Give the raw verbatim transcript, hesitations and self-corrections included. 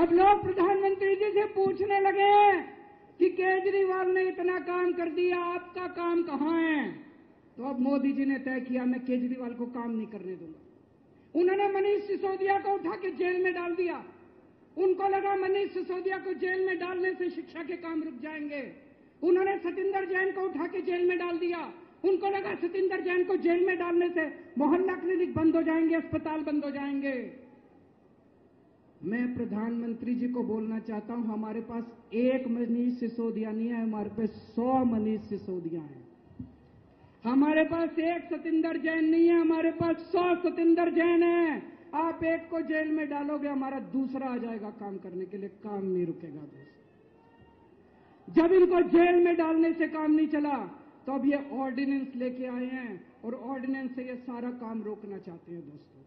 अब लोग प्रधानमंत्री जी से पूछने लगे हैं कि केजरीवाल ने इतना काम कर दिया, आपका काम कहां है? तो अब मोदी जी ने तय किया, मैं केजरीवाल को काम नहीं करने दूंगा। उन्होंने मनीष सिसोदिया को उठा के जेल में डाल दिया। उनको लगा मनीष सिसोदिया को जेल में डालने से शिक्षा के काम रुक जाएंगे। उन्होंने सतिंदर जैन को उठा के जेल में डाल दिया। उनको लगा सतिंदर जैन को जेल में डालने से मोहल्ला क्लिनिक बंद हो जाएंगे, अस्पताल बंद हो जाएंगे। मैं प्रधानमंत्री जी को बोलना चाहता हूं, हमारे पास एक मनीष सिसोदिया नहीं है, हमारे पास सौ मनीष सिसोदिया हैं। हमारे पास एक सतिंदर जैन नहीं है, हमारे पास सौ सतिंदर जैन है। आप एक को जेल में डालोगे, हमारा दूसरा आ जाएगा काम करने के लिए, काम नहीं रुकेगा दोस्तों। जब इनको जेल में डालने से काम नहीं चला तो अब ये ऑर्डिनेंस लेके आए हैं और ऑर्डिनेंस से ये सारा काम रोकना चाहते हैं दोस्तों।